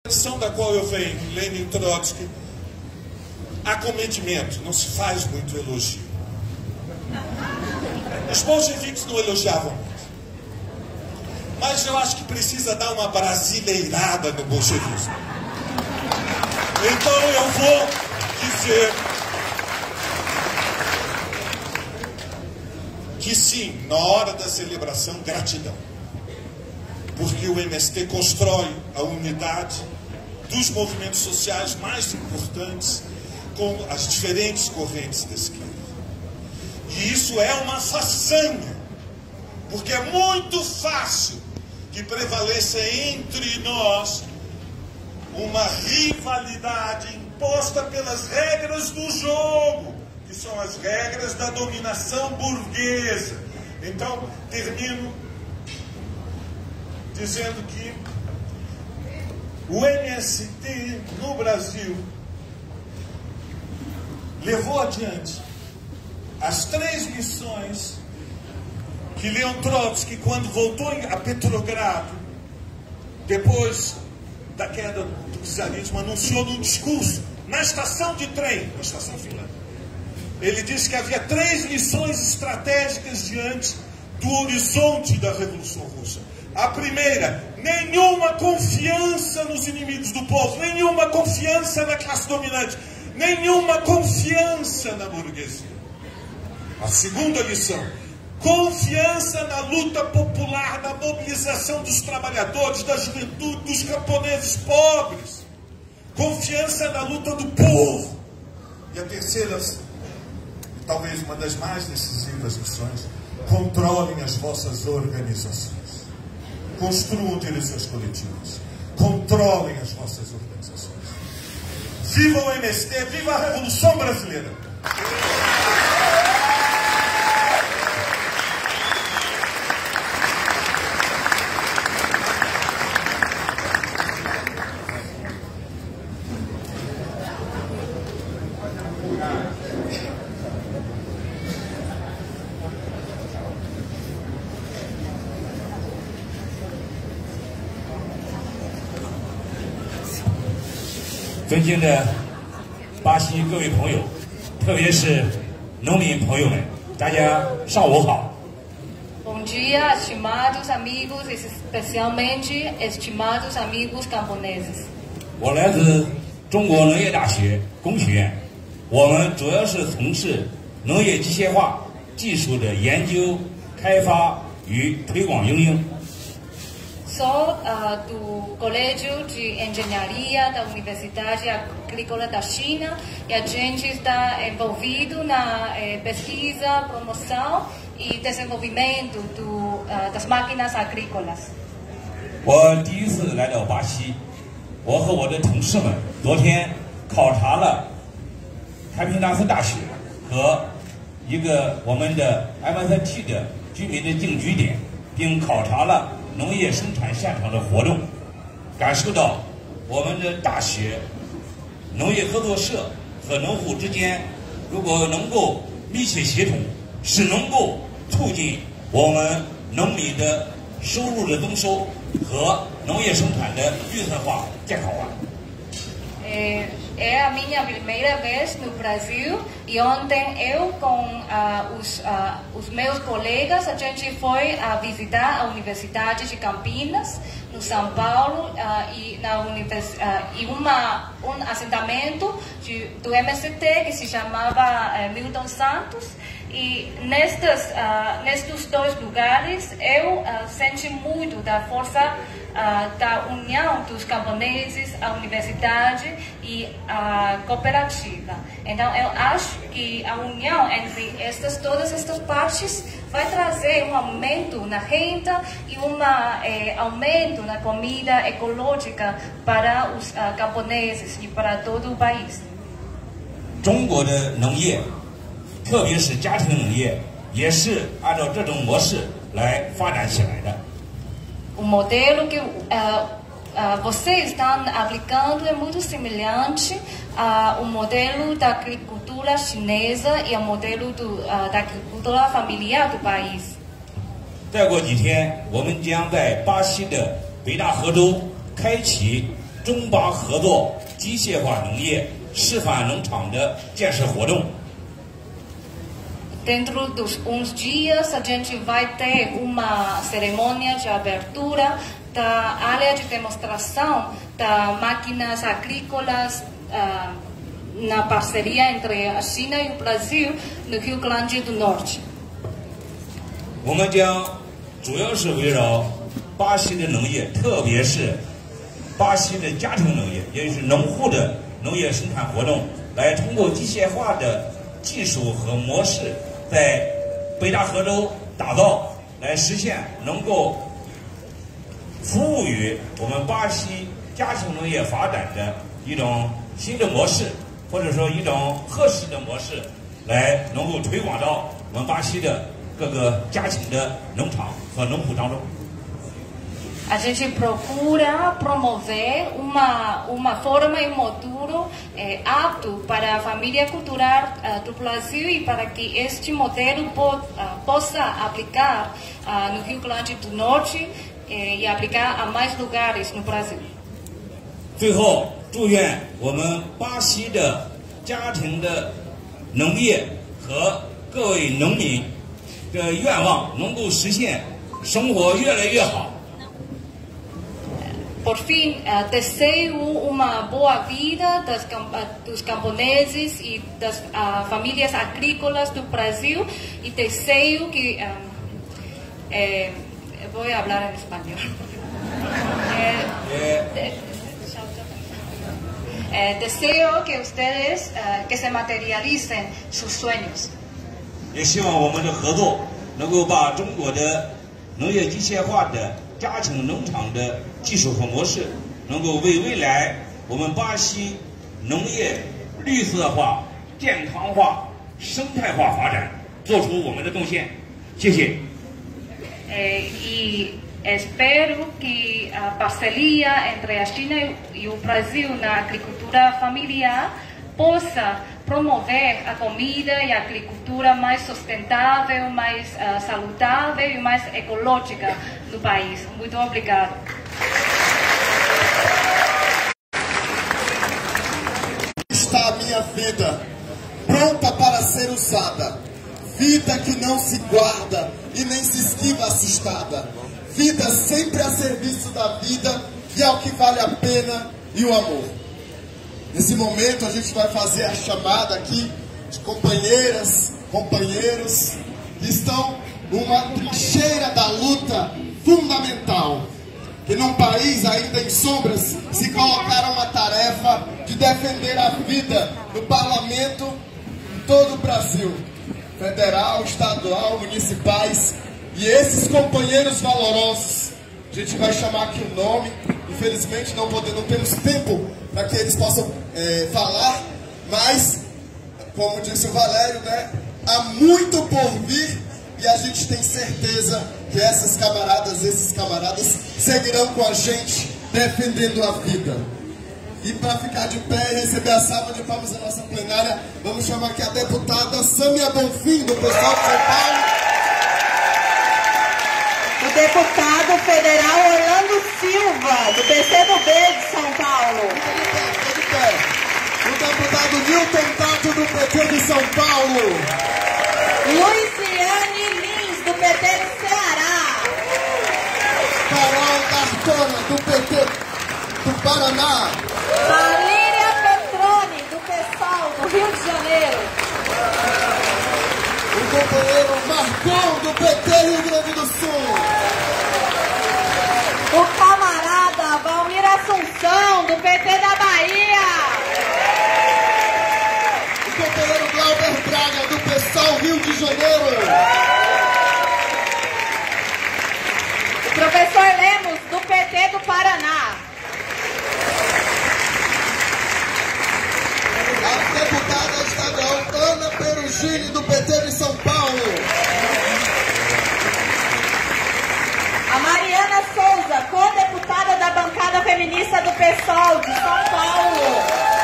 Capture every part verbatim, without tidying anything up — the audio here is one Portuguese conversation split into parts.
tradição da qual eu venho, Lenin Trotsky, acometimento, não se faz muito elogio. Os bolcheviques não elogiavam muito. Mas eu acho que precisa dar uma brasileirada no bolchevismo. Então eu vou dizer que sim, na hora da celebração, gratidão. Porque o M S T constrói a unidade dos movimentos sociais mais importantes com as diferentes correntes da esquerda. E isso é uma façanha, porque é muito fácil que prevaleça entre nós uma rivalidade imposta pelas regras do jogo, que são as regras da dominação burguesa. Então, termino dizendo que o M S T no Brasil levou adiante as três missões que Leon Trotsky, quando voltou a Petrogrado, depois da queda do czarismo, anunciou num discurso na estação de trem, na estação Finlândia. Ele disse que havia três missões estratégicas diante do horizonte da Revolução Russa. A primeira, nenhuma confiança nos inimigos do povo, nenhuma confiança na classe dominante, nenhuma confiança na burguesia. A segunda lição, confiança na luta popular, na mobilização dos trabalhadores, da juventude, dos camponeses pobres. Confiança na luta do povo. E a terceira, e talvez uma das mais decisivas lições, controlem as vossas organizações. Construam direções coletivas. Controlem as vossas organizações. Viva o M S T, viva a Revolução Brasileira! 尊敬的巴西各位朋友，特别是农民朋友们，大家上午好。 Bom dia, estimados amigos, especialmente estimados amigos camponeses. 我来自中国农业大学工学院，我们主要是从事农业机械化技术的研究、开发与推广应用。 Sou uh, do Colégio de Engenharia da Universidade Agrícola da China e a gente está envolvido na eh, pesquisa, promoção e desenvolvimento do, uh, das máquinas agrícolas. 我第一次来到巴西，我和我的同事们昨天考察了开平纳斯大学和一个我们的 M S T 的居民的定居点，并考察了农业生产现场的活动，感受到我们的大学、农业合作社和农户之间，如果能够密切协同，是能够促进我们农民的收入的增收和农业生产的绿色化、健康化。 É a minha primeira vez no Brasil e ontem eu com uh, os, uh, os meus colegas a gente foi uh, visitar a Universidade de Campinas, no São Paulo, uh, e, na univers, uh, e uma, um assentamento de, do M S T que se chamava uh, Milton Santos. E nestes, uh, nestes dois lugares eu uh, senti muito da força uh, da união dos camponeses, a universidade e a cooperativa. Então eu acho que a união entre estas, todas estas partes vai trazer um aumento na renda e um eh, aumento na comida ecológica para os uh, camponeses e para todo o país. 中国的农业，特别是家庭农业，也是按照这种模式来发展起来的。 O modelo que uh, uh, vocês estão aplicando é muito semelhante ao modelo da agricultura chinesa e ao modelo do, uh, da agricultura familiar do país. 再过几天，我们将在巴西的北大河州开启中巴合作机械化农业示范农场的建设活动。 Dentro dos uns dias a gente vai ter uma cerimônia de abertura da área de demonstração das máquinas agrícolas uh, na parceria entre a China e o Brasil no Rio Grande do Norte. 我们将主要是围绕巴西的农业，特别是巴西的家庭农业，也就是农户的农业生产活动，来通过机械化的技术和模式，在北大河州打造，来实现能够服务于我们巴西家庭农业发展的一种新的模式，或者说一种合适的模式，来能够推广到我们巴西的各个家庭的农场和农户当中。 A gente procura promover uma, uma forma e um modelo eh, apto para a família cultural uh, do Brasil e para que este modelo po, uh, possa aplicar uh, no Rio Grande do Norte eh, e aplicar a mais lugares no Brasil. 最后，祝愿我们巴西的家庭的农业和各位农民的愿望能够实现，生活越来越好。 Por fim, uh, desejo uma boa vida das, uh, dos camponeses e das uh, famílias agrícolas do Brasil e desejo que... Um, eh, vou falar em espanhol. eh, de, eh, deseo que ustedes uh, que se materialicen sus sueños. 也希望我们的合作能够把中国的农业机械化的家庭农场的技术和模式，能够为未来我们巴西农业绿色化、健康化、生态化发展做出我们的贡献。谢谢。 Eh, y espero que a parceria entre a China e o Brasil na agricultura familiar possa promover a comida e a agricultura mais sustentável, mais uh, saudável e mais ecológica no país. Muito obrigado. Está a minha vida, pronta para ser usada. Vida que não se guarda e nem se esquiva assustada. Vida sempre a serviço da vida, que é o que vale a pena e o amor. Nesse momento a gente vai fazer a chamada aqui de companheiras, companheiros que estão numa trincheira da luta fundamental. Que num país ainda em sombras se colocaram uma tarefa de defender a vida no parlamento em todo o Brasil. Federal, estadual, municipais. E esses companheiros valorosos, a gente vai chamar aqui o nome. Infelizmente não, poder, não temos tempo para que eles possam é, falar, mas, como disse o Valério, né, há muito por vir e a gente tem certeza que essas camaradas, esses camaradas seguirão com a gente defendendo a vida. E para ficar de pé e receber a salva de palmas da nossa plenária, vamos chamar aqui a deputada Sâmia Bonfim, do pessoal de São Paulo. O deputado federal Orlando Silva, do P C do B de São Paulo. Fica de pé, fica de pé. O deputado Newton Tato, do P T de São Paulo. Luciane Lins, do P T do Ceará. Carol Cartona, do P T do Paraná. Valíria Petroni, do PSOL do Rio de Janeiro. O companheiro Marcon, do P T Rio Grande do Sul. O camarada Valmir Assunção, do P T da Bahia. O companheiro Glauber Braga, do PSOL Rio de Janeiro. O professor Lemos, do P T do Paraná. A deputada estadual Ana Perugini, do P T de São Paulo. A Mariana Souza, co-deputada da bancada feminista do PSOL de São Paulo.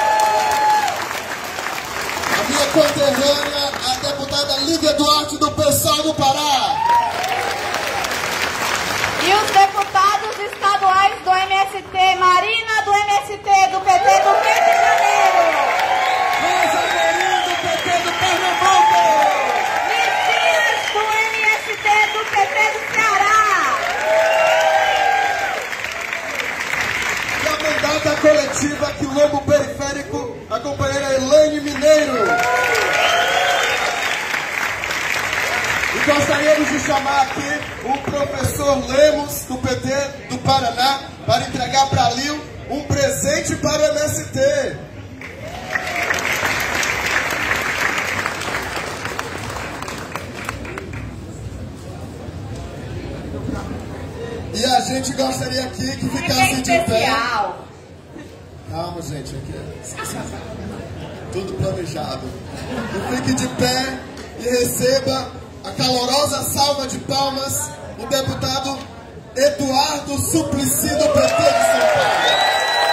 A minha conterrânea, a deputada Lívia Duarte, do PSOL do Pará. E os deputados estaduais do M S T, Marina do M S T, do P T do Rio de Janeiro. Rosa Amorim do P T do Pernambuco. Messias do M S T, do P T do Ceará. E a mandata coletiva Quilombo Periférico, a companheira Elaine Mineiro. E gostaríamos de chamar aqui o professor Lemos, do P T do Paraná, para entregar para Lil um presente para o M S T. E a gente gostaria aqui que ficasse de pé. Calma, gente, aqui é tudo planejado. E fique de pé e receba a calorosa salva de palmas o deputado Eduardo Suplicy do P T de São Paulo.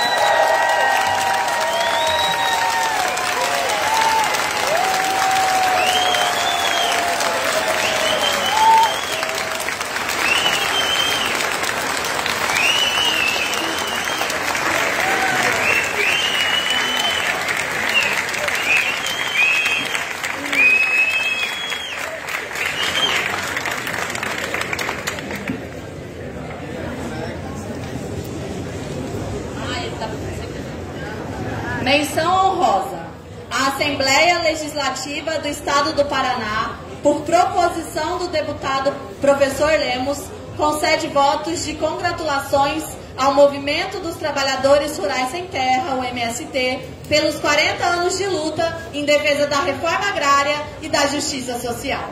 Menção honrosa. A Assembleia Legislativa do Estado do Paraná, por proposição do deputado professor Lemos, concede votos de congratulações ao Movimento dos Trabalhadores Rurais Sem Terra, o M S T, pelos quarenta anos de luta em defesa da reforma agrária e da justiça social.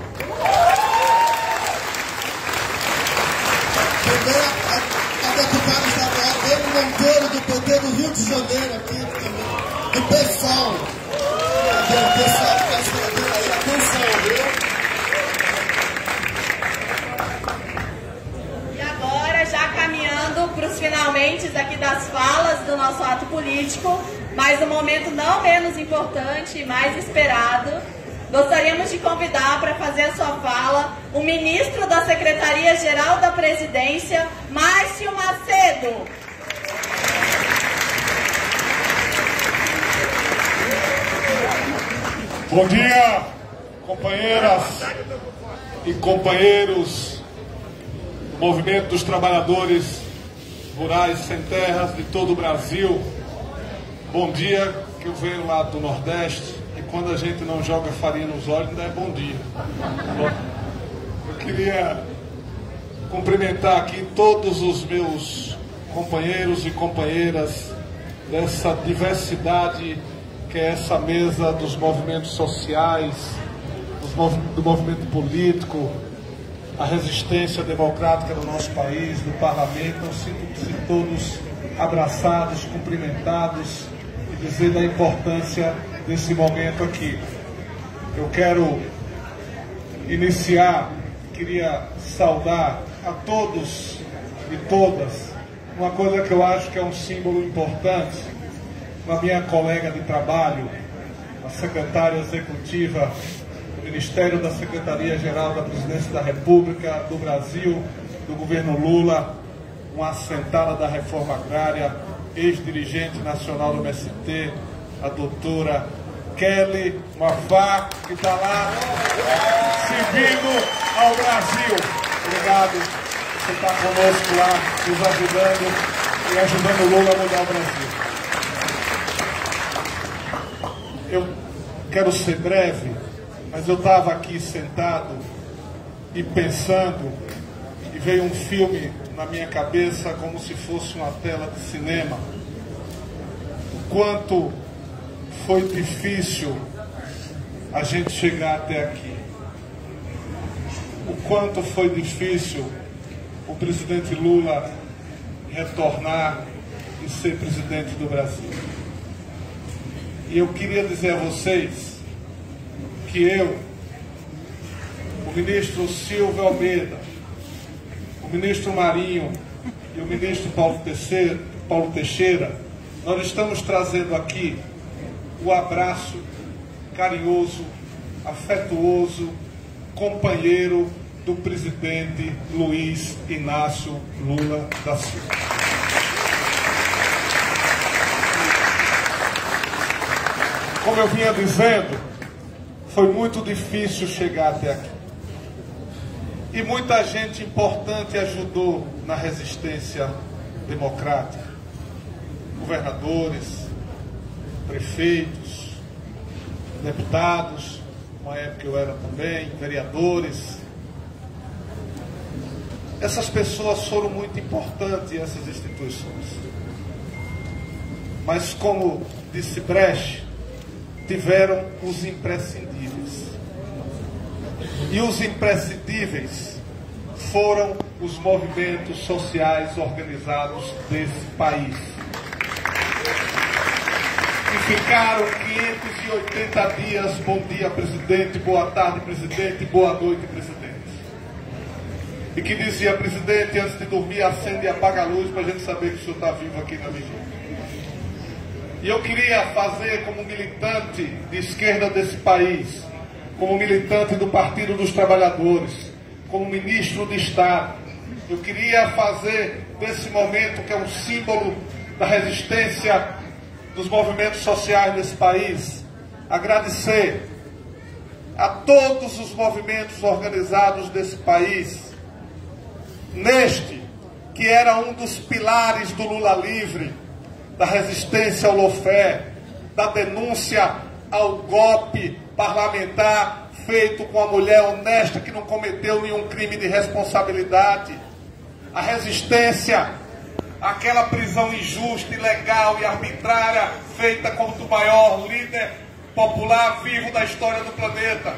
Também a, a, a deputada estadual Dani Monteiro, do P T do Rio de Janeiro, aqui também. Do pessoal, o pessoal que está escrevendo aí, atenção, viu? E agora, já caminhando para os finalmente aqui das falas do nosso ato político, mas um momento não menos importante e mais esperado, gostaríamos de convidar para fazer a sua fala o ministro da Secretaria-Geral da Presidência, Márcio Macedo. Bom dia, companheiras e companheiros do Movimento dos Trabalhadores Rurais Sem Terras de todo o Brasil. Bom dia, que eu venho lá do Nordeste e quando a gente não joga farinha nos olhos, ainda é bom dia. Eu queria cumprimentar aqui todos os meus companheiros e companheiras dessa diversidade que é essa mesa dos movimentos sociais, dos mov do movimento político, a resistência democrática do nosso país, do parlamento. Eu sinto-se todos abraçados, cumprimentados e dizer da importância desse momento aqui. Eu quero iniciar, queria saudar a todos e todas, uma coisa que eu acho que é um símbolo importante. A minha colega de trabalho, a secretária executiva do Ministério da Secretaria-Geral da Presidência da República do Brasil, do governo Lula, uma assentada da reforma agrária, ex-dirigente nacional do M S T, a doutora Kelly Mafá, que está lá servindo ao Brasil. Obrigado por estar conosco lá, nos ajudando e ajudando o Lula a mudar o Brasil. Eu quero ser breve, mas eu estava aqui sentado e pensando, e veio um filme na minha cabeça como se fosse uma tela de cinema. O quanto foi difícil a gente chegar até aqui. O quanto foi difícil o presidente Lula retornar e ser presidente do Brasil. E eu queria dizer a vocês que eu, o ministro Silvio Almeida, o ministro Marinho e o ministro Paulo Teixeira, Paulo Teixeira, nós estamos trazendo aqui o abraço carinhoso, afetuoso, companheiro do presidente Luiz Inácio Lula da Silva. como eu vinha dizendo, foi muito difícil chegar até aqui. E muita gente importante ajudou na resistência democrática. Governadores, prefeitos, deputados, uma época eu era também, vereadores. Essas pessoas foram muito importantes, essas instituições. Mas, como disse Brecht, tiveram os imprescindíveis. E os imprescindíveis foram os movimentos sociais organizados desse país. E ficaram quinhentos e oitenta dias, bom dia, presidente, boa tarde, presidente, boa noite, presidente. E que dizia, presidente, antes de dormir, acende e apaga a luz para a gente saber que o senhor está vivo aqui na vigília. E eu queria fazer, como militante de esquerda desse país, como militante do Partido dos Trabalhadores, como ministro de Estado, eu queria fazer desse momento, que é um símbolo da resistência dos movimentos sociais desse país, agradecer a todos os movimentos organizados desse país, neste, que era um dos pilares do Lula Livre, da resistência ao lawfare, da denúncia ao golpe parlamentar feito com a mulher honesta que não cometeu nenhum crime de responsabilidade, a resistência àquela prisão injusta, ilegal e arbitrária feita contra o maior líder popular vivo da história do planeta.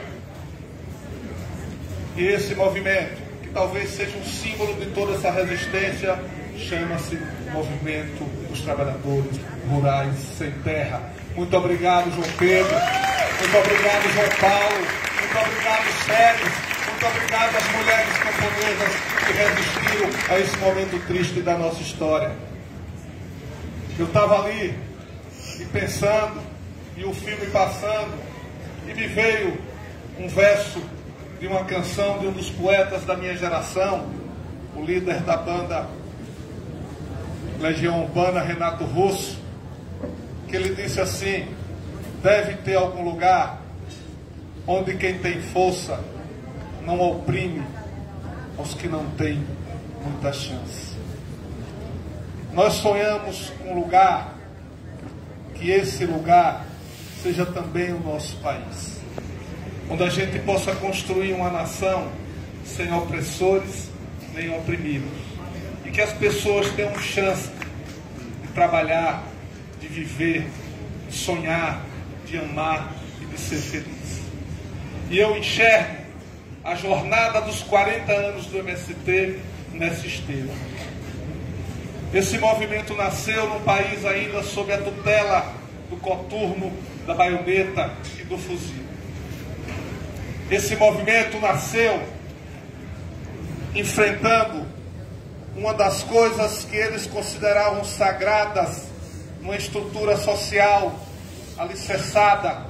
E esse movimento, que talvez seja um símbolo de toda essa resistência, chama-se Movimento dos Trabalhadores Rurais Sem Terra. Muito obrigado, João Pedro. Muito obrigado, João Paulo. Muito obrigado, Séries. Muito obrigado às mulheres camponesas que resistiram a esse momento triste da nossa história. Eu estava ali e pensando, e o filme passando, e me veio um verso de uma canção de um dos poetas da minha geração, o líder da banda Legião Urbana, Renato Russo, que ele disse assim: deve ter algum lugar onde quem tem força não oprime aos que não têm muita chance. Nós sonhamos com um lugar, que esse lugar seja também o nosso país, onde a gente possa construir uma nação sem opressores nem oprimidos, e que as pessoas tenham chance de trabalhar, de viver, de sonhar, de amar e de ser feliz. E eu enxergo a jornada dos quarenta anos do M S T nessa esteira. Esse movimento nasceu num país ainda sob a tutela do coturno, da baioneta e do fuzil. Esse movimento nasceu enfrentando uma das coisas que eles consideravam sagradas numa estrutura social alicerçada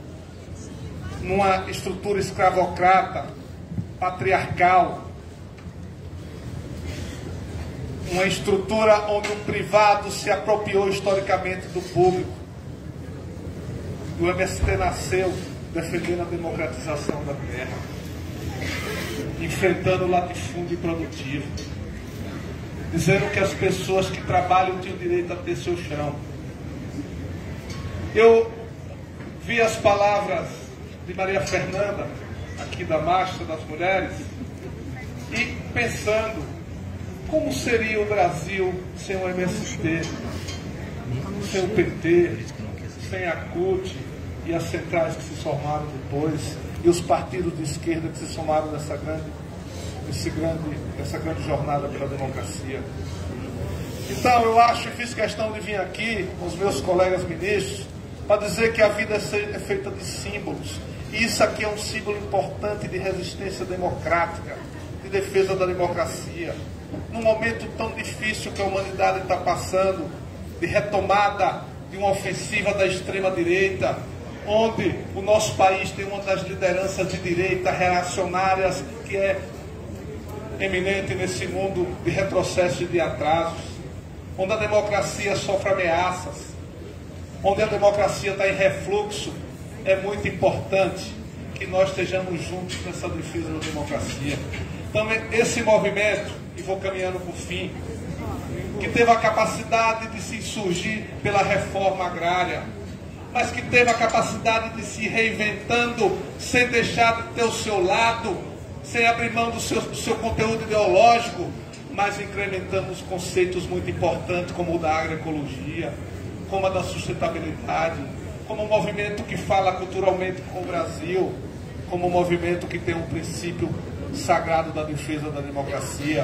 numa estrutura escravocrata, patriarcal, uma estrutura onde o privado se apropriou historicamente do público. O M S T nasceu defendendo a democratização da terra, enfrentando o latifúndio produtivo, dizendo que as pessoas que trabalham têm o direito a ter seu chão. Eu vi as palavras de Maria Fernanda, aqui da Marcha das Mulheres, e pensando como seria o Brasil sem o M S T, sem o P T, sem a C U T e as centrais que se formaram depois, e os partidos de esquerda que se somaram nessa grande, esse grande, essa grande jornada pela democracia. Então eu acho e fiz questão de vir aqui com os meus colegas ministros para dizer que a vida é feita de símbolos. E isso aqui é um símbolo importante de resistência democrática, de defesa da democracia. Num momento tão difícil que a humanidade está passando, de retomada de uma ofensiva da extrema-direita, onde o nosso país tem uma das lideranças de direita reacionárias que é eminente nesse mundo de retrocesso e de atrasos, onde a democracia sofre ameaças, onde a democracia está em refluxo, é muito importante que nós estejamos juntos nessa defesa da democracia. Então, esse movimento, e vou caminhando para o fim, que teve a capacidade de se insurgir pela reforma agrária, mas que teve a capacidade de se reinventando, sem deixar de ter o seu lado, sem abrir mão do seu, do seu conteúdo ideológico, mas incrementando os conceitos muito importantes, como o da agroecologia, como a da sustentabilidade, como um movimento que fala culturalmente com o Brasil, como um movimento que tem um princípio sagrado da defesa da democracia.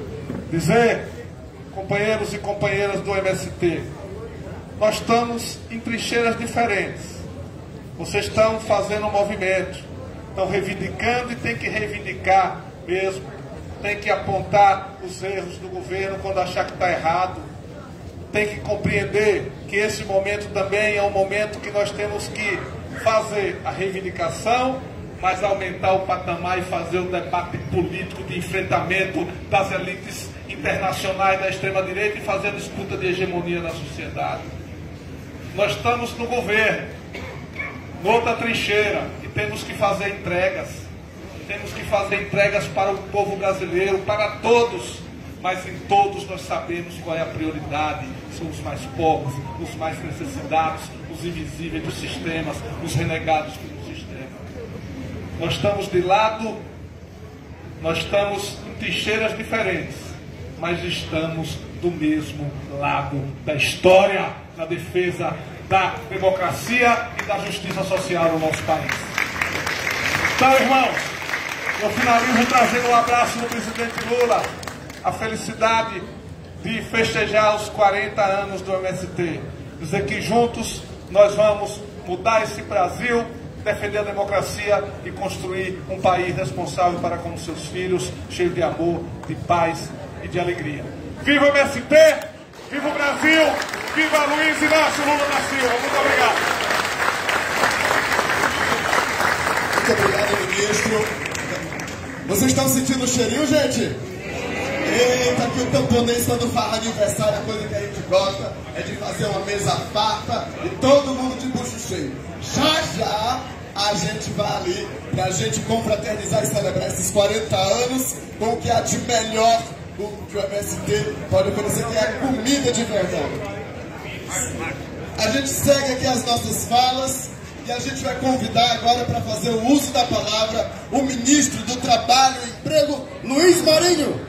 Dizer, companheiros e companheiras do M S T, nós estamos em trincheiras diferentes. Vocês estão fazendo um movimento, estão reivindicando e tem que reivindicar mesmo. Tem que apontar os erros do governo quando achar que está errado. Tem que compreender que esse momento também é um momento que nós temos que fazer a reivindicação, mas aumentar o patamar e fazer o debate político de enfrentamento das elites internacionais da extrema-direita e fazer a disputa de hegemonia na sociedade. Nós estamos no governo, noutra trincheira, e temos que fazer entregas. Temos que fazer entregas para o povo brasileiro, para todos, mas em todos nós sabemos qual é a prioridade. São os mais pobres, os mais necessitados, os invisíveis dos sistemas, os renegados do sistema. Nós estamos de lado, nós estamos em trincheiras diferentes, mas estamos do mesmo lado da história, na defesa da democracia e da justiça social no nosso país. Então, irmãos, eu finalizo trazendo um abraço do presidente Lula, a felicidade de festejar os quarenta anos do M S T. Dizer que juntos nós vamos mudar esse Brasil, defender a democracia e construir um país responsável para com seus filhos, cheio de amor, de paz e de alegria. Viva o M S T! Viva o Brasil! Viva Luiz Inácio Lula da Silva! Muito obrigado! Muito obrigado, ministro. Vocês estão sentindo o cheirinho, gente? Eita, que o camponês, quando faz aniversário, a coisa que a gente gosta é de fazer uma mesa farta e todo mundo de bucho cheio. Já já a gente vai ali pra gente confraternizar e celebrar esses quarenta anos com o que há de melhor que o M S T pode oferecer, que é a comida de verdade. A gente segue aqui as nossas falas e a gente vai convidar agora para fazer o uso da palavra o ministro do Trabalho e Emprego, Luiz Marinho.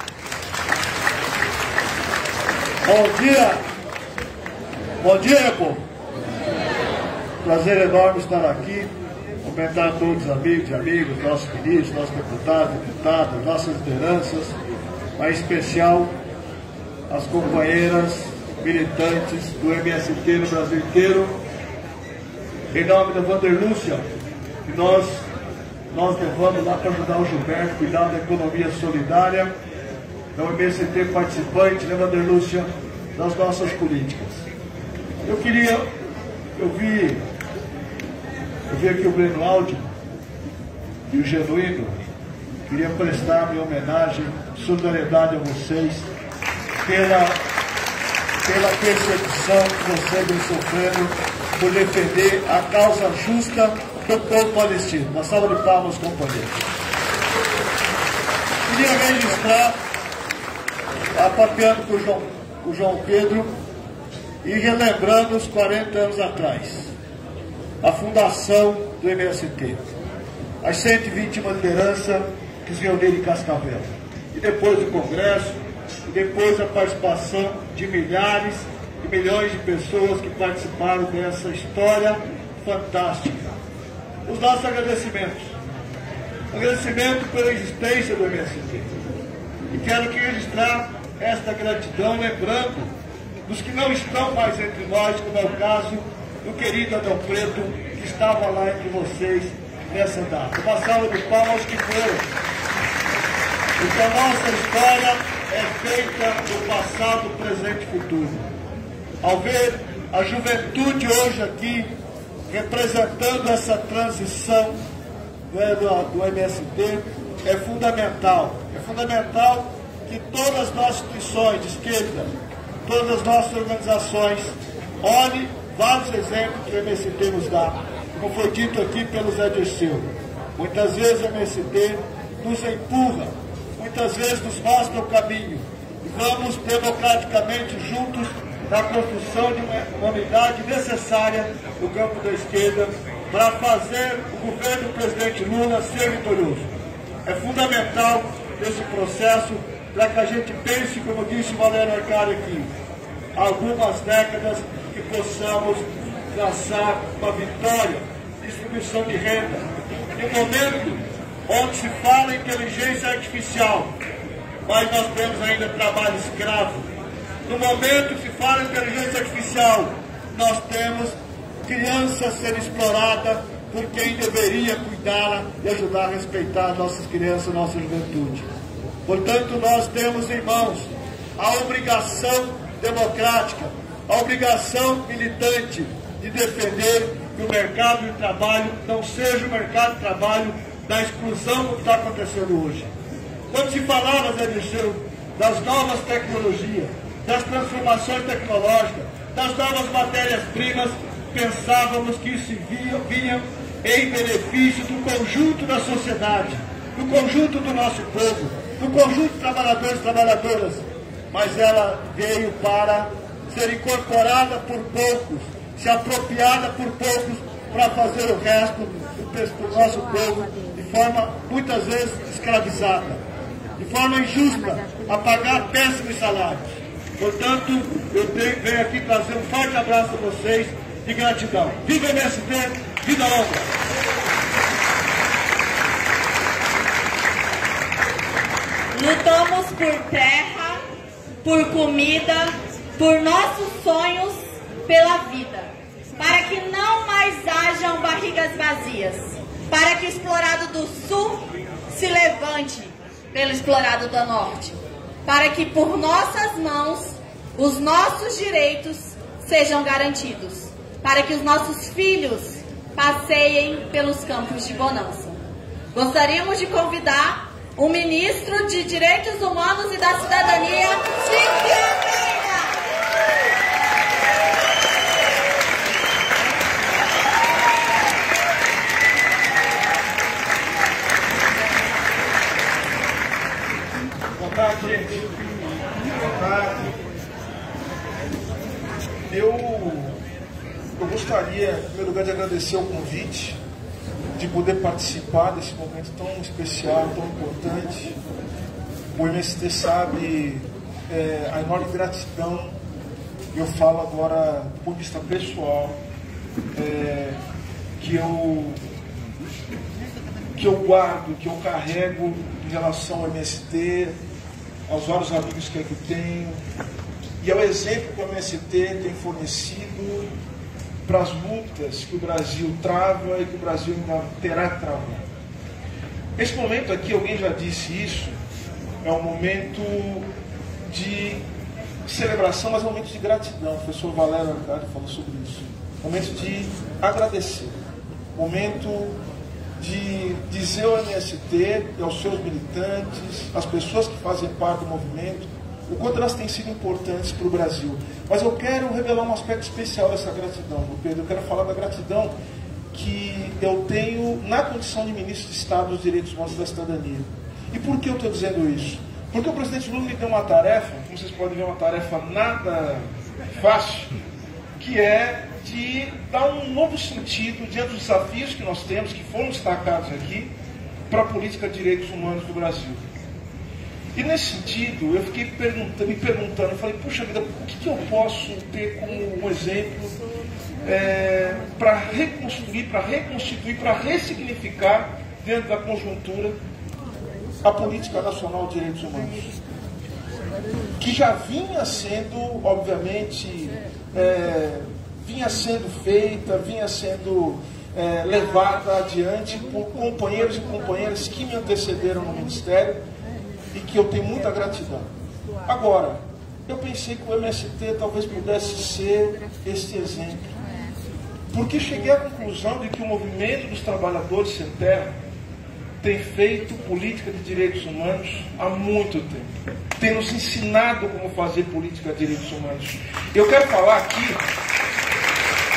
Bom dia, bom dia, meu povo. Prazer enorme estar aqui, cumprimentar todos os amigos e amigos, nossos ministros, nossos deputados, deputadas, nossas lideranças, mas em especial as companheiras militantes do M S T no Brasil inteiro. Em nome da Vanderlúcia, que nós, nós levamos lá para ajudar o Gilberto, cuidar da economia solidária, é o M S T participante, né, Vanderlúcia, das nossas políticas. Eu queria, eu vi, eu vi aqui o Breno Aldi e o Genuíno, queria prestar minha homenagem, solidariedade a vocês, pela, pela perseguição que vocês vêm sofrendo por defender a causa justa do povo palestino. Uma salva de palmas, companheiros. Queria registrar, papeando com o João, o João Pedro e relembrando os quarenta anos atrás, a fundação do M S T, as cento e vinte e uma lideranças que se reuniram em Cascavel, e depois o Congresso, e depois a participação de milhares e milhões de pessoas que participaram dessa história fantástica. Os nossos agradecimentos. Agradecimento pela existência do M S T. E quero aqui registrar esta gratidão, lembrando dos que não estão mais entre nós, como é o caso do querido Adão Preto, que estava lá entre vocês nessa data. Uma salva de palmas que foram. Porque a nossa história é feita do passado, presente e futuro. Ao ver a juventude hoje aqui, representando essa transição do, do M S T, é fundamental. É fundamental que todas as nossas instituições de esquerda, todas as nossas organizações, olhem, vários exemplos que o M S T nos dá, como foi dito aqui pelo Zé Dirceu. Muitas vezes o M S T nos empurra, muitas vezes nos mostra o caminho. E vamos democraticamente juntos na construção de uma unidade necessária no campo da esquerda para fazer o governo do presidente Lula ser vitorioso. É fundamental esse processo para que a gente pense, como disse o Valério Arcari aqui, algumas décadas que possamos traçar uma vitória, distribuição de renda. Em um momento onde se fala em inteligência artificial, mas nós temos ainda trabalho escravo. No momento que se fala em inteligência artificial, nós temos crianças sendo exploradas por quem deveria cuidá-la e ajudar a respeitar nossas crianças, nossa juventude. Portanto, nós temos em mãos a obrigação democrática, a obrigação militante de defender que o mercado de trabalho não seja o mercado de trabalho da exclusão do que está acontecendo hoje. Quando se falava, Zé Dirceu, das novas tecnologias, das transformações tecnológicas, das novas matérias-primas, pensávamos que isso vinha, vinha em benefício do conjunto da sociedade, do conjunto do nosso povo, do conjunto de trabalhadores e trabalhadoras, mas ela veio para ser incorporada por poucos, se apropriada por poucos para fazer o resto do nosso povo de forma muitas vezes escravizada, de forma injusta, a pagar péssimos salários. Portanto, eu tenho, venho aqui trazer um forte abraço a vocês de gratidão. Viva o M S T, vida longa! Lutamos por terra, por comida, por nossos sonhos, pela vida, para que não mais hajam barrigas vazias, para que o explorado do sul se levante pelo explorado do norte, para que por nossas mãos os nossos direitos sejam garantidos, para que os nossos filhos passeiem pelos campos de bonança. Gostaríamos de convidar o ministro de Direitos Humanos e da Cidadania, Cíntia Pereira. Boa tarde, gente. Boa tarde. Eu, eu gostaria, em primeiro lugar, de agradecer o convite, de poder participar desse momento tão especial, tão importante. O M S T sabe é, a enorme gratidão, eu falo agora do ponto de vista pessoal, é, que, eu, que eu guardo, que eu carrego em relação ao M S T, aos vários amigos que aqui tenho, e ao exemplo que o M S T tem fornecido para as lutas que o Brasil trava e que o Brasil ainda terá que travar. Esse momento aqui, alguém já disse isso, é um momento de celebração, mas é um momento de gratidão. O professor Valério Arcari falou sobre isso. Momento de agradecer. Momento de dizer ao M S T e aos seus militantes, às pessoas que fazem parte do movimento, o quanto elas têm sido importantes para o Brasil. Mas eu quero revelar um aspecto especial dessa gratidão, Pedro. Eu quero falar da gratidão que eu tenho na condição de ministro de Estado dos Direitos Humanos e da Cidadania. E por que eu estou dizendo isso? Porque o presidente Lula me deu uma tarefa, como vocês podem ver, uma tarefa nada fácil, que é de dar um novo sentido diante dos desafios que nós temos, que foram destacados aqui, para a política de direitos humanos do Brasil. E nesse sentido, eu fiquei perguntando, me perguntando, eu falei, puxa vida, o que, que eu posso ter como um exemplo é, para reconstruir, para reconstituir, para ressignificar dentro da conjuntura a política nacional de direitos humanos, que já vinha sendo, obviamente, é, vinha sendo feita, vinha sendo é, levada adiante por companheiros e companheiras que me antecederam no Ministério, e que eu tenho muita gratidão. Agora, eu pensei que o M S T talvez pudesse ser este exemplo, porque cheguei à conclusão de que o movimento dos trabalhadores sem terra tem feito política de direitos humanos há muito tempo, tem nos ensinado como fazer política de direitos humanos. Eu quero falar aqui,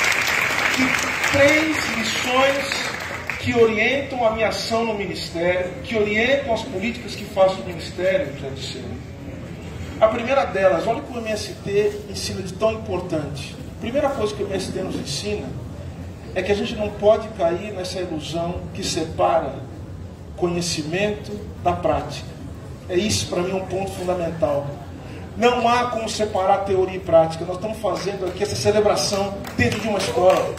três lições que orientam a minha ação no Ministério, que orientam as políticas que faço no Ministério, José Dirceu. A primeira delas, olha o que o M S T ensina de tão importante. A primeira coisa que o M S T nos ensina é que a gente não pode cair nessa ilusão que separa conhecimento da prática. É isso, para mim, um ponto fundamental. Não há como separar teoria e prática. Nós estamos fazendo aqui essa celebração dentro de uma escola.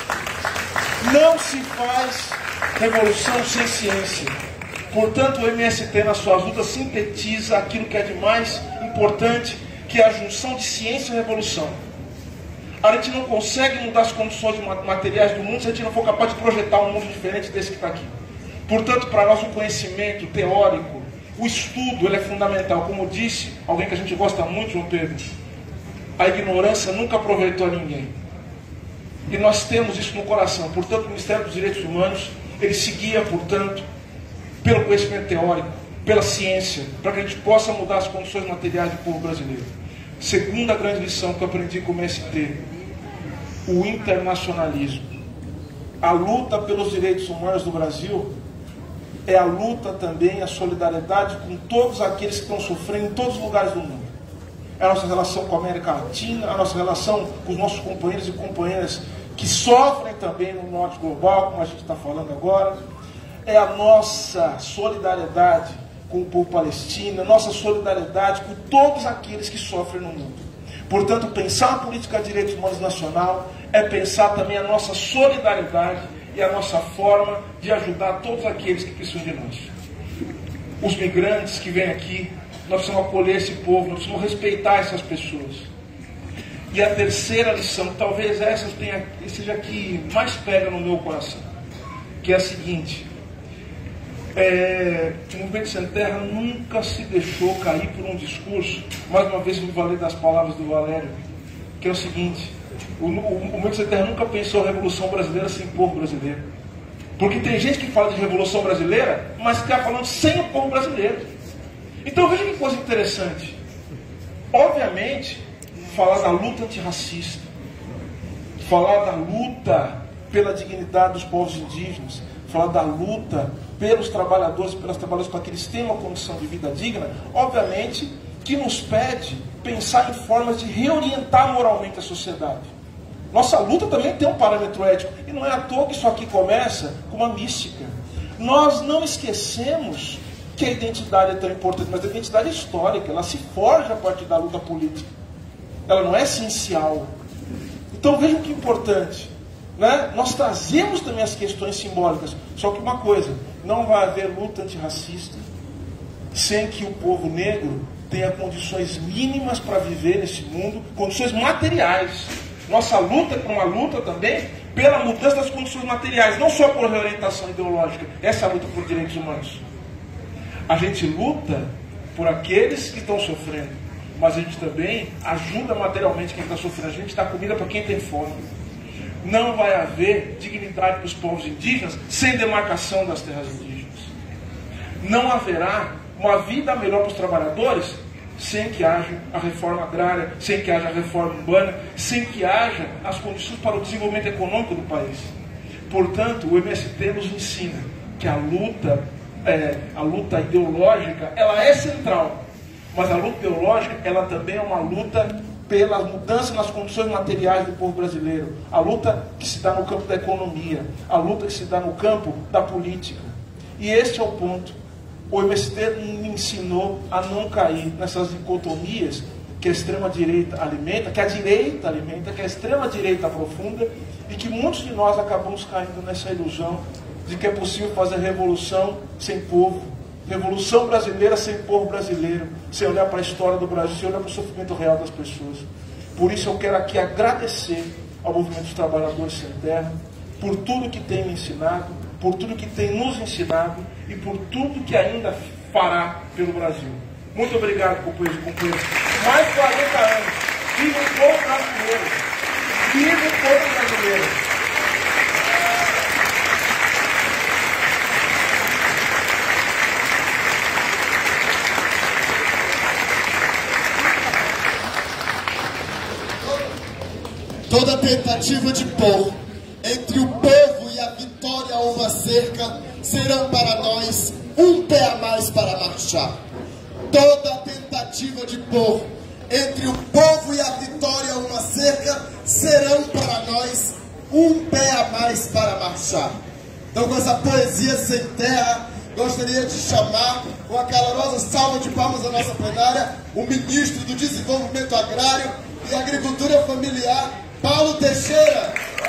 Não se faz revolução sem ciência. Portanto, o M S T, nas suas lutas, sintetiza aquilo que é de mais importante, que é a junção de ciência e revolução. A gente não consegue mudar as condições materiais do mundo se a gente não for capaz de projetar um mundo diferente desse que está aqui. Portanto, para nós, o conhecimento teórico, o estudo, ele é fundamental. Como disse alguém que a gente gosta muito, João Pedro, a ignorância nunca aproveitou a ninguém. E nós temos isso no coração. Portanto, o Ministério dos Direitos Humanos, ele se guia, portanto, pelo conhecimento teórico, pela ciência, para que a gente possa mudar as condições materiais do povo brasileiro. Segunda grande lição que eu aprendi com o M S T, o internacionalismo. A luta pelos direitos humanos do Brasil é a luta também, a solidariedade com todos aqueles que estão sofrendo em todos os lugares do mundo. É a nossa relação com a América Latina, a nossa relação com os nossos companheiros e companheiras que sofrem também no norte global, como a gente está falando agora. É a nossa solidariedade com o povo palestino, a nossa solidariedade com todos aqueles que sofrem no mundo. Portanto, pensar a política de direitos humanos nacional é pensar também a nossa solidariedade e a nossa forma de ajudar todos aqueles que precisam de nós. Os migrantes que vêm aqui, nós precisamos acolher esse povo, nós precisamos respeitar essas pessoas. E a terceira lição, talvez essa tenha, seja a que mais pega no meu coração, que é a seguinte: é, o Movimento Sem Terra nunca se deixou cair por um discurso, mais uma vez me valer das palavras do Valério, que é o seguinte: o, o, o Movimento Sem Terra nunca pensou a Revolução Brasileira sem o povo brasileiro. Porque tem gente que fala de Revolução Brasileira, mas está falando sem o povo brasileiro. Então veja que coisa interessante. Obviamente, falar da luta antirracista, falar da luta pela dignidade dos povos indígenas, falar da luta pelos trabalhadores e pelas trabalhadoras para que eles tenham uma condição de vida digna, obviamente que nos pede pensar em formas de reorientar moralmente a sociedade. Nossa luta também tem um parâmetro ético, e não é à toa que isso aqui começa com uma mística. Nós não esquecemos que a identidade é tão importante, mas a identidade é histórica, ela se forja a partir da luta política. Ela não é essencial. Então vejam que importante, né? Nós trazemos também as questões simbólicas, só que uma coisa, não vai haver luta antirracista sem que o povo negro tenha condições mínimas para viver nesse mundo, condições materiais. Nossa luta é por uma luta também pela mudança das condições materiais, não só por reorientação ideológica, essa é a luta por direitos humanos. A gente luta por aqueles que estão sofrendo, mas a gente também ajuda materialmente quem está sofrendo. A gente dá comida para quem tem fome. Não vai haver dignidade para os povos indígenas sem demarcação das terras indígenas. Não haverá uma vida melhor para os trabalhadores sem que haja a reforma agrária, sem que haja a reforma urbana, sem que haja as condições para o desenvolvimento econômico do país. Portanto, o M S T nos ensina que a luta, é, a luta ideológica, ela é central, mas a luta ideológica, ela também é uma luta pela mudança nas condições materiais do povo brasileiro, a luta que se dá no campo da economia, a luta que se dá no campo da política. E este é o ponto. O M S T me ensinou a não cair nessas dicotomias que a extrema-direita alimenta, que a direita alimenta, que a extrema-direita aprofunda, e que muitos de nós acabamos caindo nessa ilusão de que é possível fazer revolução sem povo, revolução brasileira sem povo brasileiro, sem olhar para a história do Brasil, sem olhar para o sofrimento real das pessoas. Por isso eu quero aqui agradecer ao Movimento dos Trabalhadores Sem Terra por tudo que tem me ensinado, por tudo que tem nos ensinado e por tudo que ainda fará pelo Brasil. Muito obrigado, companheiros e companheiras. Mais de quarenta anos. Viva o povo brasileiro. Viva o povo brasileiro. Toda tentativa de pôr Entre o povo e a vitória uma cerca, serão para nós um pé a mais para marchar. Toda tentativa de pôr entre o povo e a vitória uma cerca, serão para nós um pé a mais para marchar. Então, com essa poesia sem terra, gostaria de chamar, com a calorosa salva de palmas da nossa plenária, o ministro do Desenvolvimento Agrário e Agricultura Familiar, Paulo Teixeira.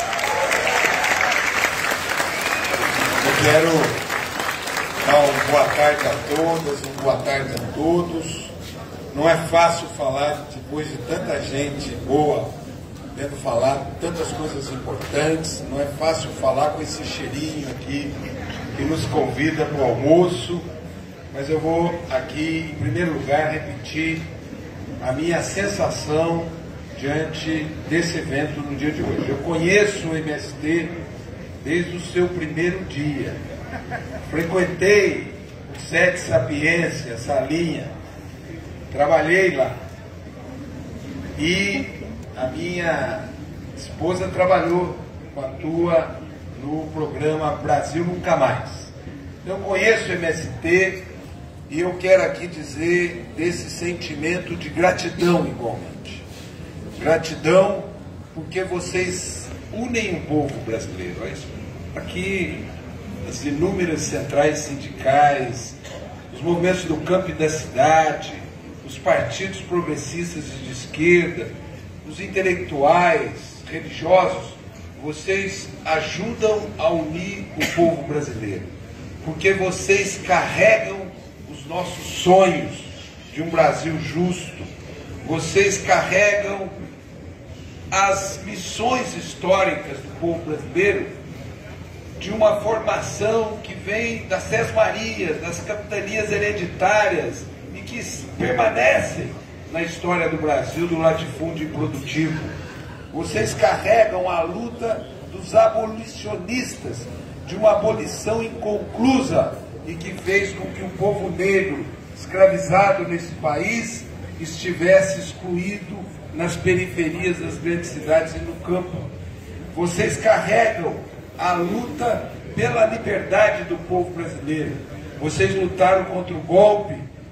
Eu quero dar uma boa tarde a todas, uma boa tarde a todos. Não é fácil falar depois de tanta gente boa, tendo falado tantas coisas importantes. Não é fácil falar com esse cheirinho aqui que nos convida para o almoço. Mas eu vou aqui, em primeiro lugar, repetir a minha sensação diante desse evento no dia de hoje. Eu conheço o M S T desde o seu primeiro dia. Frequentei o Sete Sapiência, essa linha. Trabalhei lá. E a minha esposa trabalhou com a tua no programa Brasil Nunca Mais. Eu conheço o M S T e eu quero aqui dizer desse sentimento de gratidão igualmente. Gratidão porque vocês unem o povo brasileiro. Aqui as inúmeras centrais sindicais, os movimentos do campo e da cidade, os partidos progressistas de esquerda, os intelectuais, religiosos, vocês ajudam a unir o povo brasileiro, porque vocês carregam os nossos sonhos de um Brasil justo, vocês carregam as missões históricas do povo brasileiro de uma formação que vem das sesmarias, das capitanias hereditárias e que permanecem na história do Brasil, do latifúndio improdutivo. Vocês carregam a luta dos abolicionistas, de uma abolição inconclusa e que fez com que o povo negro escravizado nesse país estivesse excluído nas periferias das grandes cidades e no campo. Vocês carregam a luta pela liberdade do povo brasileiro. Vocês lutaram contra o golpe,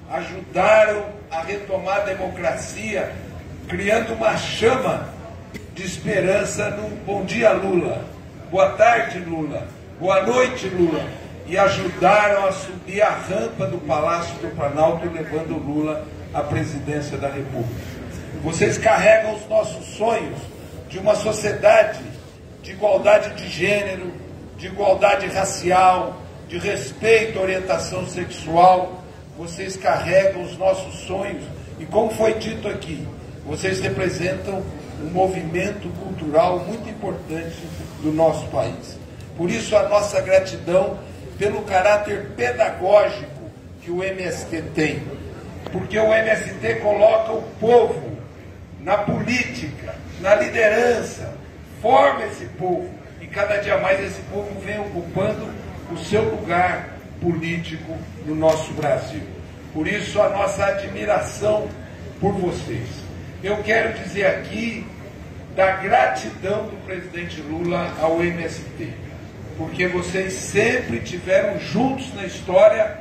ajudaram a retomar a democracia, criando uma chama de esperança no Bom Dia Lula, Boa Tarde Lula, Boa Noite Lula, e ajudaram a subir a rampa do Palácio do Planalto, levando Lula à presidência da República. Vocês carregam os nossos sonhos de uma sociedade de igualdade de gênero, de igualdade racial, de respeito à orientação sexual. Vocês carregam os nossos sonhos e, como foi dito aqui, vocês representam um movimento cultural muito importante do nosso país. Por isso, a nossa gratidão pelo caráter pedagógico que o M S T tem, porque o M S T coloca o povo na política, na liderança, forma esse povo, e cada dia mais esse povo vem ocupando o seu lugar político no nosso Brasil. Por isso, a nossa admiração por vocês. Eu quero dizer aqui da gratidão do presidente Lula ao M S T, porque vocês sempre estiveram juntos na história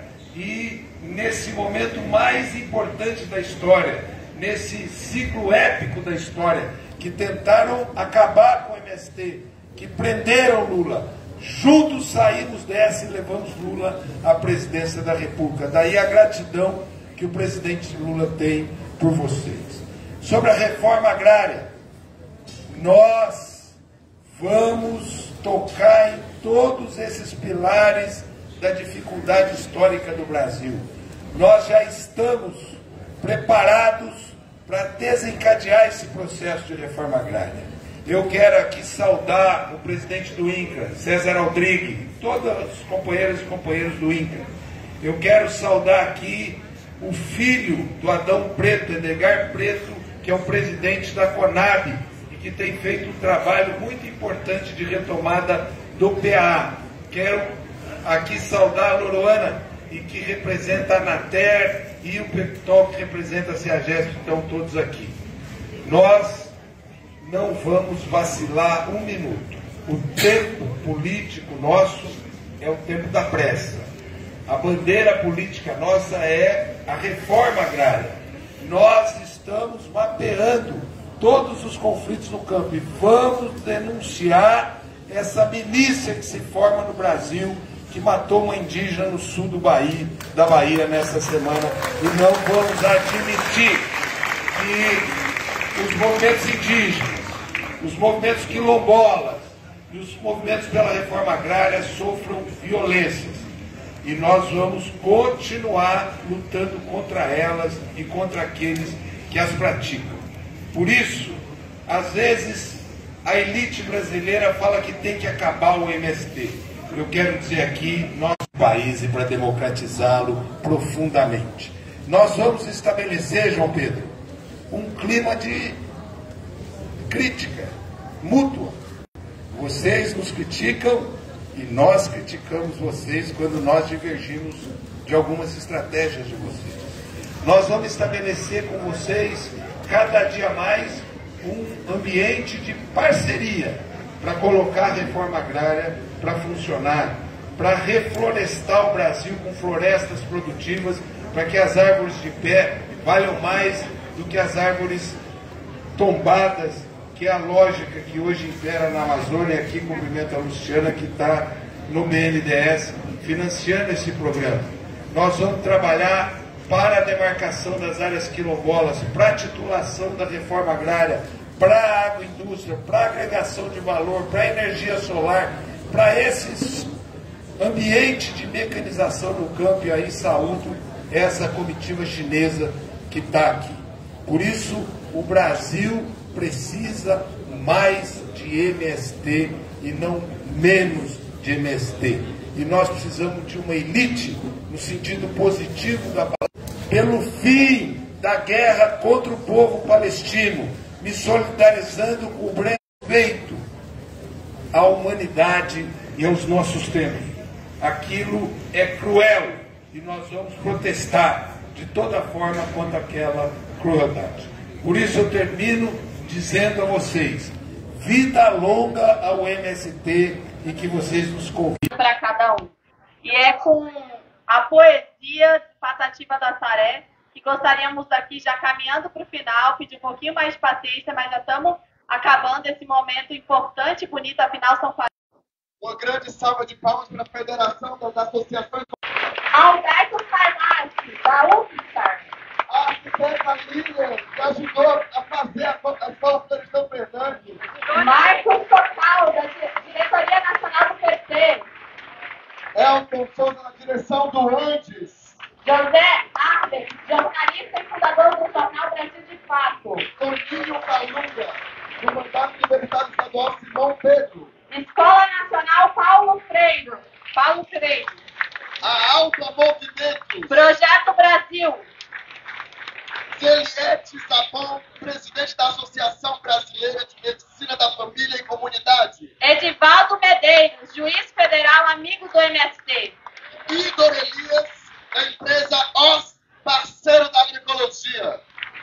e nesse momento mais importante da história, nesse ciclo épico da história, que tentaram acabar com o M S T, que prenderam Lula. Juntos saímos dessa e levamos Lula à presidência da República. Daí a gratidão que o presidente Lula tem por vocês. Sobre a reforma agrária, nós vamos tocar em todos esses pilares da dificuldade histórica do Brasil. Nós já estamos preparados para desencadear esse processo de reforma agrária. Eu quero aqui saudar o presidente do INCRA, César Aldrigue, todos os companheiros e companheiros do INCRA. Eu quero saudar aqui o filho do Adão Preto, Edgar Preto, que é o presidente da CONAB, e que tem feito um trabalho muito importante de retomada do P A. Quero aqui saudar a Loroana, e que representa a ANATER, e o Peptol, que representa a CEAGESP, que estão todos aqui. Nós não vamos vacilar um minuto. O tempo político nosso é o tempo da pressa. A bandeira política nossa é a reforma agrária. Nós estamos mapeando todos os conflitos no campo e vamos denunciar essa milícia que se forma no Brasil, que matou uma indígena no sul do Bahia, da Bahia nessa semana, e não vamos admitir que os movimentos indígenas, os movimentos quilombolas e os movimentos pela reforma agrária sofram violências. E nós vamos continuar lutando contra elas e contra aqueles que as praticam. Por isso, às vezes, a elite brasileira fala que tem que acabar o M S T. Eu quero dizer aqui, nosso país, e para democratizá-lo profundamente. Nós vamos estabelecer, João Pedro, um clima de crítica mútua. Vocês nos criticam e nós criticamos vocês quando nós divergimos de algumas estratégias de vocês. Nós vamos estabelecer com vocês, cada dia mais, um ambiente de parceria para colocar a reforma agrária para funcionar, para reflorestar o Brasil com florestas produtivas, para que as árvores de pé valham mais do que as árvores tombadas, que é a lógica que hoje impera na Amazônia. Aqui cumprimento a Luciana, que está no B N D E S financiando esse programa. Nós vamos trabalhar para a demarcação das áreas quilombolas, para a titulação da reforma agrária, para a agroindústria, para a agregação de valor, para a energia solar, para esses ambientes de mecanização no campo. E aí saúdo essa comitiva chinesa que está aqui. Por isso, o Brasil precisa mais de M S T e não menos de M S T. E nós precisamos de uma elite, no sentido positivo da palavra, pelo fim da guerra contra o povo palestino, me solidarizando com o respeito à humanidade e aos nossos tempos. Aquilo é cruel e nós vamos protestar de toda forma contra aquela crueldade. Por isso eu termino dizendo a vocês, vida longa ao M S T e que vocês nos convidem. Para cada um. E é com a poesia de Patativa da Saré que gostaríamos aqui, já caminhando para o final, pedir um pouquinho mais de paciência, mas já estamos acabando esse momento importante e bonito, afinal são quarenta. Uma grande salva de palmas para a Federação das Associações. Alberto Farnazzi, da U F S C A R. A arquiteta Lilian, que ajudou a fazer a Escola Florestan Fernandes. Marcos Portal, da Diretoria Nacional do P C. Elton Souza, na direção do Andes. José Arber, jornalista e fundador do jornal Brasil de Fato. Toninho Calunga, do Mandato Libertário Estadual Simão Pedro. Escola Nacional Paulo Freire. Paulo Freire. A Alta Movimentos. Projeto Brasil. Eliette Sapão, presidente da Associação Brasileira de Medicina da Família e Comunidade. Edivaldo Medeiros, juiz federal, amigo do M S T. Igor Elias, da empresa O S, parceiro da agroecologia.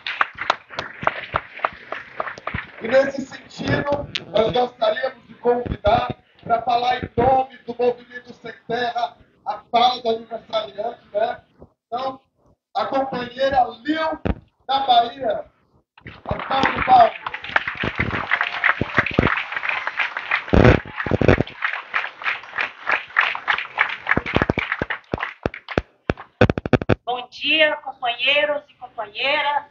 E nesse sentido, nós gostaríamos de convidar para falar em nome do Movimento Sem Terra a fala do aniversariante, né? Então, a companheira Lil da Bahia, a salva de palmas. Bom dia, companheiros e companheiras.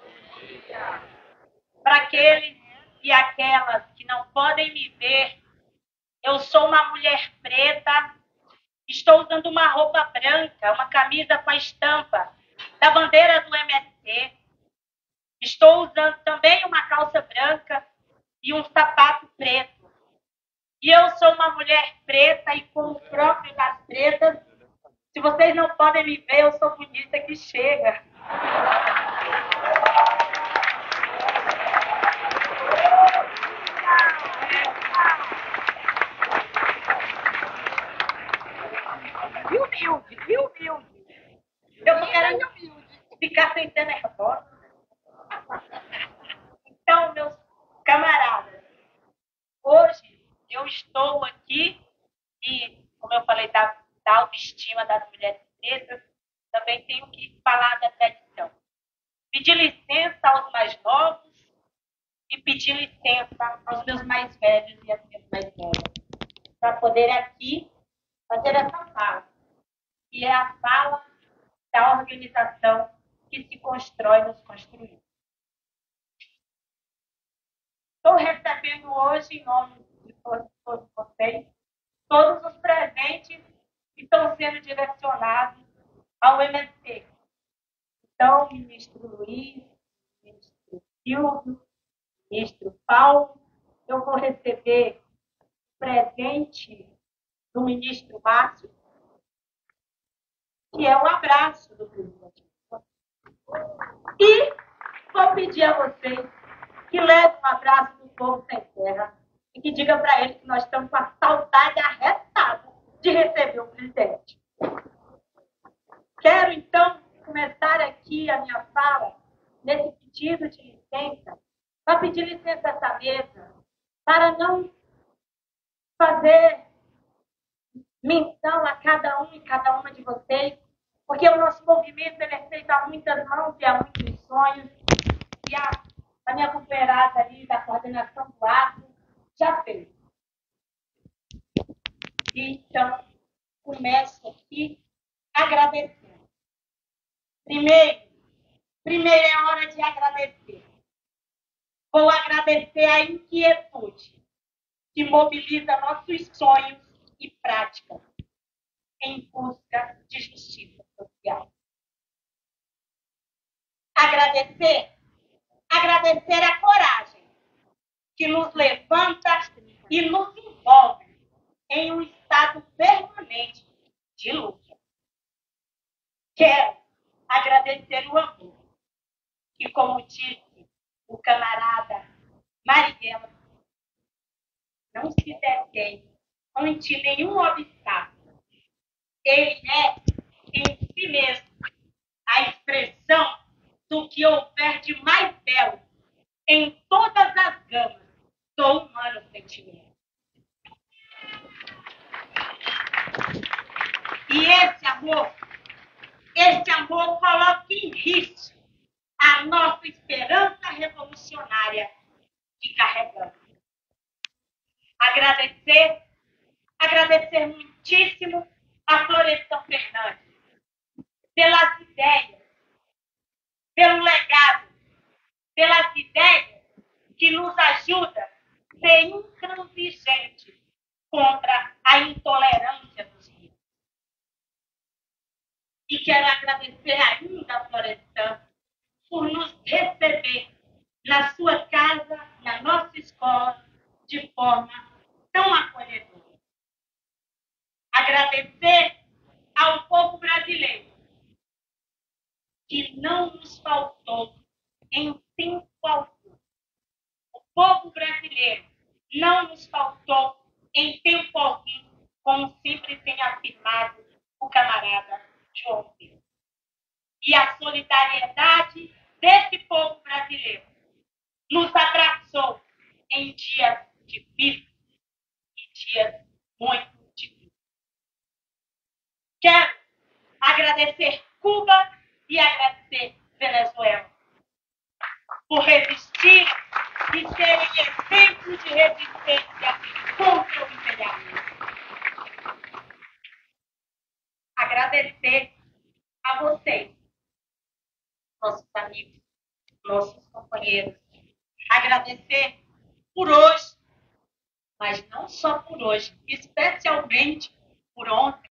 Para aqueles e aquelas que não podem me ver, eu sou uma mulher preta, estou usando uma roupa branca, uma camisa com a estampa da bandeira do M S T. Estou usando também uma calça branca e um sapato preto. E eu sou uma mulher preta e com o próprio das pretas. Se vocês não podem me ver, eu sou bonita que chega. E humilde, e humilde. Eu não quero ficar sem ser nervosa. Então, meus camaradas, hoje eu eu estou aqui e, como eu falei, da, da autoestima das mulheres negras, também tenho que falar da tradição. Pedir licença aos mais novos e pedir licença aos meus mais velhos e às minhas mais velhas, para poder aqui fazer essa fala, que é a fala da organização que se constrói nos construímos. Estou recebendo hoje, em nome de todos, todos vocês, todos os presentes que estão sendo direcionados ao M S T. Então, ministro Luiz, ministro Silvio, ministro Paulo, eu vou receber presente do ministro Márcio, que é um abraço do presidente. E vou pedir a vocês que levem um abraço do povo sem terra e que digam para ele que nós estamos com a saudade arretada de receber o presidente. Quero, então, começar aqui a minha fala nesse pedido de licença, para pedir licença a essa mesa, para não fazer menção a cada um e cada uma de vocês, porque o nosso movimento ele é feito a muitas mãos e a muitos sonhos, e a, a minha companheirada ali da coordenação do ato já fez. Então, começo aqui agradecendo. Primeiro, primeiro é hora de agradecer. Vou agradecer a inquietude que mobiliza nossos sonhos e práticas em busca de justiça social. Agradecer, agradecer a coragem que nos levanta e nos envolve em um estado permanente de luta. Quero agradecer o amor, que, como disse o camarada Marighella, não se detém ante nenhum obstáculo. Ele é, em si mesmo, a expressão do que houver de mais belo em todas as gamas do humano sentimento. E esse amor, esse amor coloca em risco a nossa esperança revolucionária que carregamos. Agradecer, agradecer muitíssimo a Florestan Fernandes pelas ideias, pelo legado, pelas ideias que nos ajudam a ser intransigentes contra a intolerância dos ricos. E quero agradecer ainda a Florestan por nos receber na sua casa, na nossa escola, de forma tão acolhedora. Agradecer ao povo brasileiro, que não nos faltou em tempo algum. O povo brasileiro não nos faltou em tempo algum, como sempre tem afirmado o camarada João Pedro. E a solidariedade desse povo brasileiro nos abraçou em dias difíceis e dias muito difíceis. Quero agradecer Cuba e agradecer Venezuela por resistir e serem exemplo de resistência contra o imperialismo. Agradecer a vocês, nossos amigos, nossos companheiros. Agradecer por hoje, mas não só por hoje, especialmente por ontem,